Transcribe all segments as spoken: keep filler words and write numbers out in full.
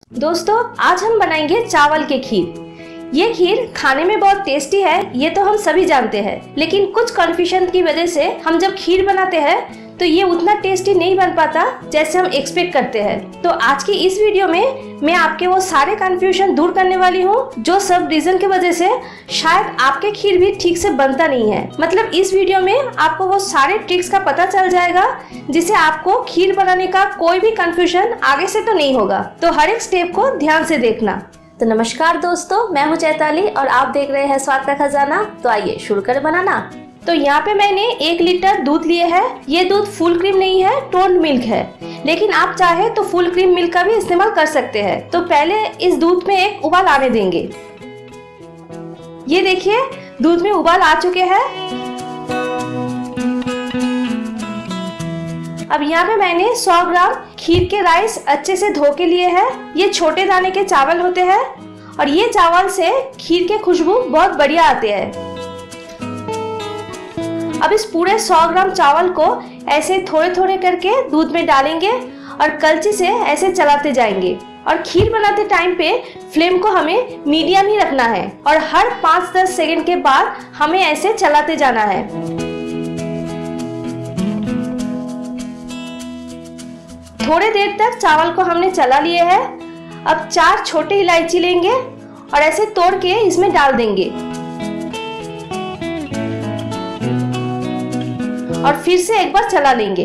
दोस्तों आज हम बनाएंगे चावल के खीर। ये खीर खाने में बहुत टेस्टी है, ये तो हम सभी जानते हैं, लेकिन कुछ कंफ्यूजन की वजह से हम जब खीर बनाते हैं तो ये उतना टेस्टी नहीं बन पाता जैसे हम एक्सपेक्ट करते हैं। तो आज की इस वीडियो में मैं आपके वो सारे कंफ्यूजन दूर करने वाली हूँ जो सब रीजन की वजह से शायद आपके खीर भी ठीक से बनता नहीं है। मतलब इस वीडियो में आपको वो सारे ट्रिक्स का पता चल जाएगा जिससे आपको खीर बनाने का कोई भी कंफ्यूजन आगे से तो नहीं होगा। तो हर एक स्टेप को ध्यान से देखना। तो नमस्कार दोस्तों, मैं हूँ चैताली और आप देख रहे हैं स्वाद का खजाना। तो आइए शुरू करें बनाना। तो यहाँ पे मैंने एक लीटर दूध लिए है। ये दूध फुल क्रीम नहीं है, टोन्ड मिल्क है, लेकिन आप चाहे तो फुल क्रीम मिल्क का भी इस्तेमाल कर सकते हैं। तो पहले इस दूध में एक उबाल आने देंगे। ये देखिए दूध में उबाल आ चुके हैं। अब यहाँ पे मैंने सौ ग्राम खीर के राइस अच्छे से धो के लिए हैं। ये छोटे दाने के चावल होते हैं और ये चावल से खीर के खुशबू बहुत बढ़िया आते हैं। अब इस पूरे सौ ग्राम चावल को ऐसे थोड़े थोड़े करके दूध में डालेंगे और कलची से ऐसे चलाते जाएंगे। और खीर बनाते टाइम पे फ्लेम को हमें मीडियम ही रखना है और हर पाँच दस सेकंड के बाद हमें ऐसे चलाते जाना है। थोड़े देर तक चावल को हमने चला लिए है। अब चार छोटे इलायची लेंगे और ऐसे तोड़ के इसमें डाल देंगे और फिर से एक बार चला लेंगे।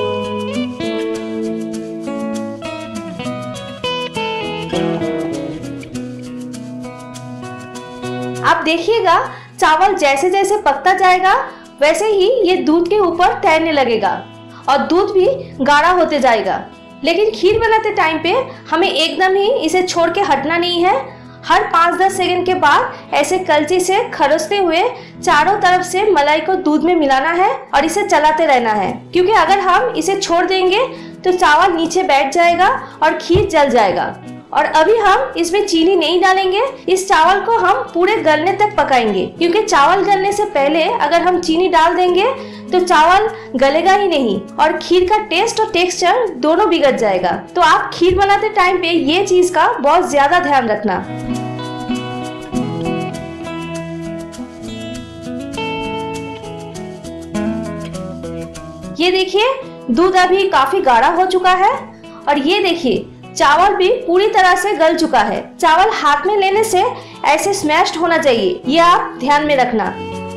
आप देखिएगा चावल जैसे जैसे पकता जाएगा वैसे ही ये दूध के ऊपर तैरने लगेगा और दूध भी गाढ़ा होते जाएगा। लेकिन खीर बनाते टाइम पे हमें एकदम ही इसे छोड़ के हटना नहीं है। हर पाँच दस सेकंड के बाद ऐसे कलची से खरोचते हुए चारों तरफ से मलाई को दूध में मिलाना है और इसे चलाते रहना है, क्योंकि अगर हम इसे छोड़ देंगे तो चावल नीचे बैठ जाएगा और खीर जल जाएगा। और अभी हम इसमें चीनी नहीं डालेंगे। इस चावल को हम पूरे गलने तक पकाएंगे, क्योंकि चावल गलने से पहले अगर हम चीनी डाल देंगे तो चावल गलेगा ही नहीं और खीर का टेस्ट और टेक्सचर दोनों बिगड़ जाएगा। तो आप खीर बनाते टाइम पे ये चीज का बहुत ज्यादा ध्यान रखना। ये देखिए दूध अभी काफी गाढ़ा हो चुका है और ये देखिए चावल भी पूरी तरह से गल चुका है। चावल हाथ में लेने से ऐसे स्मैश्ड होना चाहिए, ये आप ध्यान में रखना।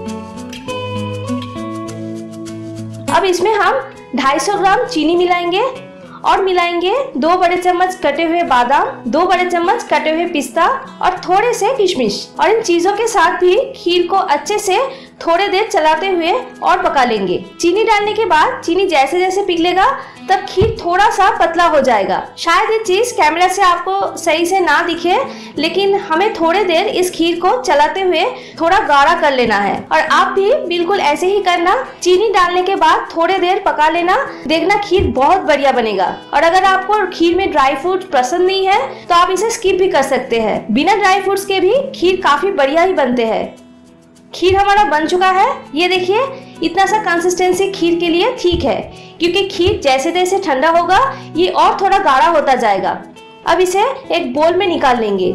अब इसमें हम ढाई सौ ग्राम चीनी मिलाएंगे और मिलाएंगे दो बड़े चम्मच कटे हुए बादाम, दो बड़े चम्मच कटे हुए पिस्ता और थोड़े से किशमिश। और इन चीजों के साथ भी खीर को अच्छे से थोड़े देर चलाते हुए और पका लेंगे। चीनी डालने के बाद चीनी जैसे जैसे पिघलेगा तब खीर थोड़ा सा पतला हो जाएगा। शायद ये चीज कैमरा से आपको सही से ना दिखे, लेकिन हमें थोड़े देर इस खीर को चलाते हुए थोड़ा गाढ़ा कर लेना है। और आप भी बिल्कुल ऐसे ही करना। चीनी डालने के बाद थोड़े देर पका लेना, देखना खीर बहुत बढ़िया बनेगा। और अगर आपको खीर में ड्राई फ्रूट पसंद नहीं है तो आप इसे स्किप भी कर सकते हैं। बिना ड्राई फ्रूट्स के भी खीर काफी बढ़िया ही बनते हैं। खीर हमारा बन चुका है। ये देखिए इतना सा कंसिस्टेंसी खीर के लिए ठीक है, क्योंकि खीर जैसे जैसे ठंडा होगा ये और थोड़ा गाढ़ा होता जाएगा। अब इसे एक बोल में निकाल लेंगे।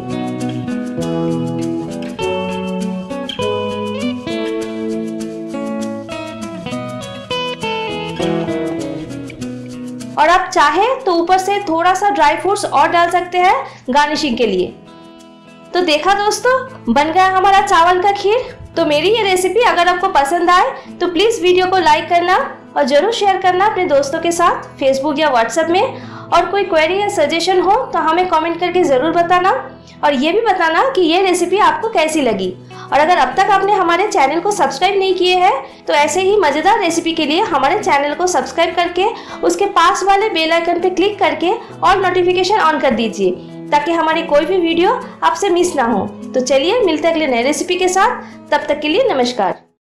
और आप चाहे तो ऊपर से थोड़ा सा ड्राई फ्रूट्स और डाल सकते हैं गार्निशिंग के लिए। तो देखा दोस्तों, बन गया हमारा चावल का खीर। तो मेरी ये रेसिपी अगर आपको पसंद आए तो प्लीज वीडियो को लाइक करना और जरूर शेयर करना अपने दोस्तों के साथ फेसबुक या व्हाट्सएप में। और कोई क्वेरी या सजेशन हो तो हमें कमेंट करके जरूर बताना और ये भी बताना कि ये रेसिपी आपको कैसी लगी। और अगर अब तक आपने हमारे चैनल को सब्सक्राइब नहीं किए हैं तो ऐसे ही मजेदार रेसिपी के लिए हमारे चैनल को सब्सक्राइब करके उसके पास वाले बेल आइकन पे क्लिक करके और नोटिफिकेशन ऑन कर दीजिए, ताकि हमारी कोई भी वीडियो आपसे मिस ना हो। तो चलिए मिलते हैं अगले नए रेसिपी के साथ। तब तक के लिए नमस्कार।